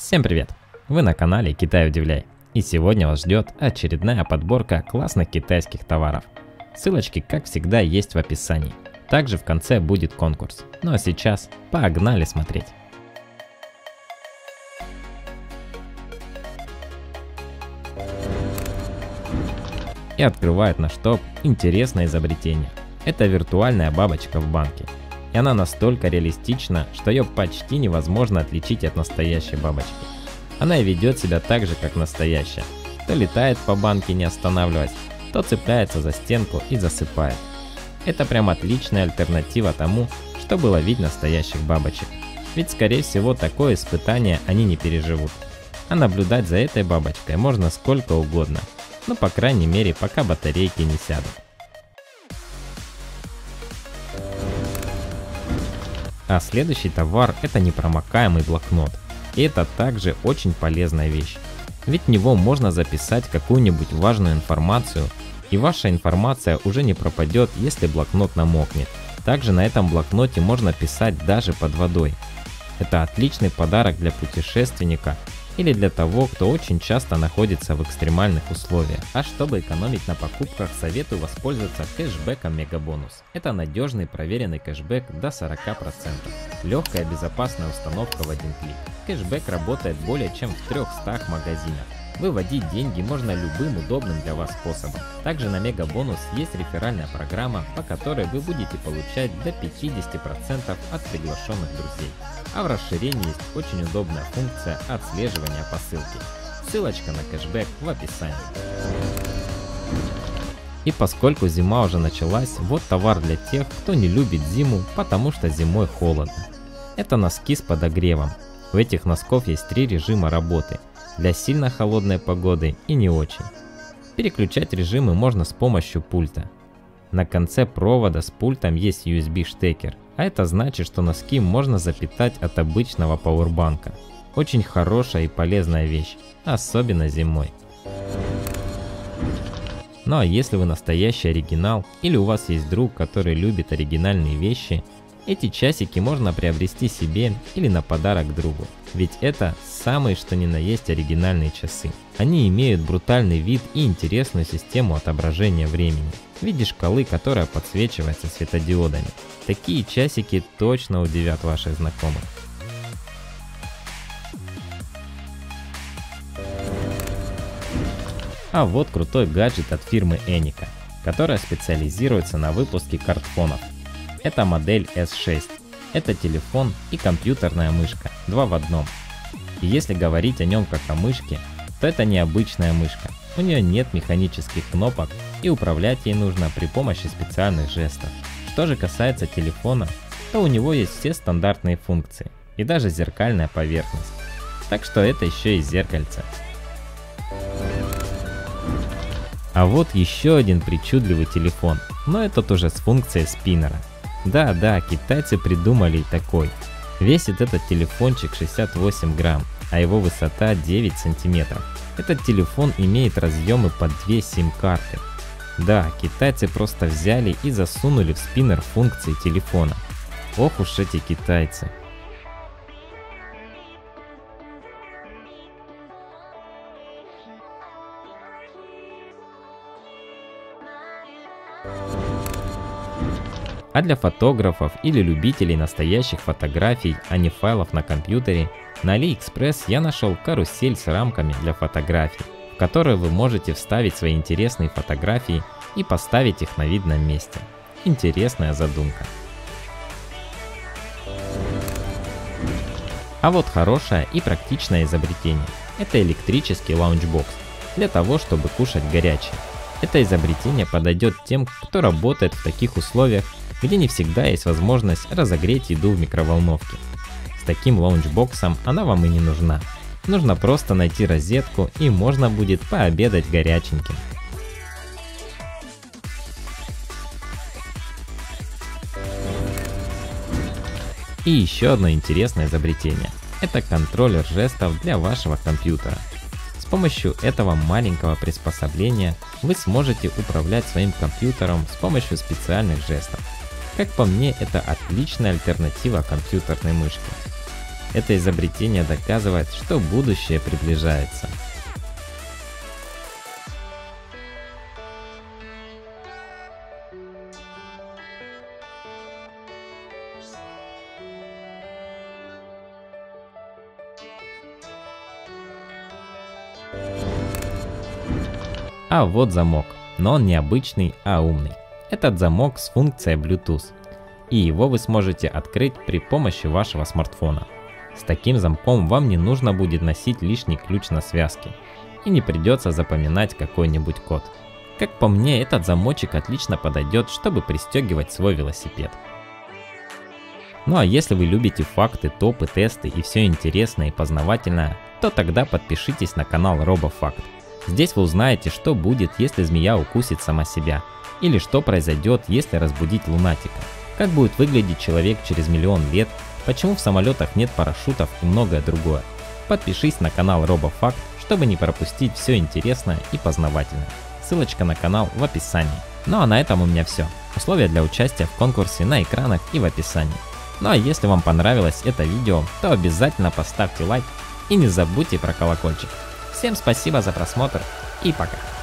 Всем привет! Вы на канале Китай Удивляй, и сегодня вас ждет очередная подборка классных китайских товаров. Ссылочки, как всегда, есть в описании. Также в конце будет конкурс. Ну а сейчас погнали смотреть! И открывает наш топ интересное изобретение. Это виртуальная бабочка в банке. И она настолько реалистична, что ее почти невозможно отличить от настоящей бабочки. Она и ведет себя так же, как настоящая. То летает по банке, не останавливаясь, то цепляется за стенку и засыпает. Это прям отличная альтернатива тому, чтобы ловить настоящих бабочек. Ведь скорее всего такое испытание они не переживут. А наблюдать за этой бабочкой можно сколько угодно. Ну, по крайней мере, пока батарейки не сядут. А следующий товар — это непромокаемый блокнот. И это также очень полезная вещь. Ведь в него можно записать какую-нибудь важную информацию, и ваша информация уже не пропадет, если блокнот намокнет. Также на этом блокноте можно писать даже под водой. Это отличный подарок для путешественника или для того, кто очень часто находится в экстремальных условиях. А чтобы экономить на покупках, советую воспользоваться кэшбэком Мегабонус. Это надежный проверенный кэшбэк до 40%. Легкая безопасная установка в один клик. Кэшбэк работает более чем в 300 магазинах. Выводить деньги можно любым удобным для вас способом. Также на Мегабонус есть реферальная программа, по которой вы будете получать до 50% от приглашенных друзей. А в расширении есть очень удобная функция отслеживания посылки. Ссылочка на кэшбэк в описании. И поскольку зима уже началась, вот товар для тех, кто не любит зиму, потому что зимой холодно. Это носки с подогревом. У этих носков есть 3 режима работы. Для сильно холодной погоды и не очень. Переключать режимы можно с помощью пульта. На конце провода с пультом есть USB штекер, а это значит, что носки можно запитать от обычного пауэрбанка. Очень хорошая и полезная вещь, особенно зимой. Ну а если вы настоящий оригинал или у вас есть друг, который любит оригинальные вещи, эти часики можно приобрести себе или на подарок другу. Ведь это самые что ни на есть оригинальные часы. Они имеют брутальный вид и интересную систему отображения времени в виде шкалы, которая подсвечивается светодиодами. Такие часики точно удивят ваших знакомых. А вот крутой гаджет от фирмы Anyco, которая специализируется на выпуске картфонов. Это модель S6. Это телефон и компьютерная мышка, 2 в одном. И если говорить о нем как о мышке, то это необычная мышка. У нее нет механических кнопок, и управлять ей нужно при помощи специальных жестов. Что же касается телефона, то у него есть все стандартные функции и даже зеркальная поверхность. Так что это еще и зеркальце. А вот еще один причудливый телефон, но этот уже с функцией спиннера. Да, китайцы придумали такой. Весит этот телефончик 68 грамм, а его высота 9 сантиметров. Этот телефон имеет разъемы под 2 сим-карты. Да, китайцы просто взяли и засунули в спиннер функции телефона. Ох уж эти китайцы. А для фотографов или любителей настоящих фотографий, а не файлов на компьютере, на AliExpress я нашел карусель с рамками для фотографий, в которые вы можете вставить свои интересные фотографии и поставить их на видном месте. Интересная задумка. А вот хорошее и практичное изобретение. Это электрический лаунчбокс для того, чтобы кушать горячее. Это изобретение подойдет тем, кто работает в таких условиях, где не всегда есть возможность разогреть еду в микроволновке. С таким лаунчбоксом она вам и не нужна. Нужно просто найти розетку, и можно будет пообедать горяченьким. И еще одно интересное изобретение. Это контроллер жестов для вашего компьютера. С помощью этого маленького приспособления вы сможете управлять своим компьютером с помощью специальных жестов. Как по мне, это отличная альтернатива компьютерной мышке. Это изобретение доказывает, что будущее приближается. А вот замок, но он не обычный, а умный. Этот замок с функцией Bluetooth, и его вы сможете открыть при помощи вашего смартфона. С таким замком вам не нужно будет носить лишний ключ на связке, и не придется запоминать какой-нибудь код. Как по мне, этот замочек отлично подойдет, чтобы пристегивать свой велосипед. Ну а если вы любите факты, топы, тесты и все интересное и познавательное, то тогда подпишитесь на канал RoboFact. Здесь вы узнаете, что будет, если змея укусит сама себя, или что произойдет, если разбудить лунатика, как будет выглядеть человек через миллион лет, почему в самолетах нет парашютов и многое другое. Подпишись на канал RoboFact, чтобы не пропустить все интересное и познавательное. Ссылочка на канал в описании. Ну а на этом у меня все. Условия для участия в конкурсе на экранах и в описании. Ну а если вам понравилось это видео, то обязательно поставьте лайк и не забудьте про колокольчик. Всем спасибо за просмотр и пока.